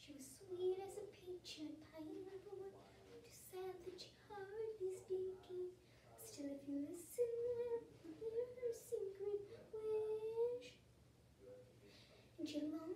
She was sweet as a peach and a pineapple one, too sad that she hardly speaking. Still, if you listen well, you'll hear her secret wish. And she longed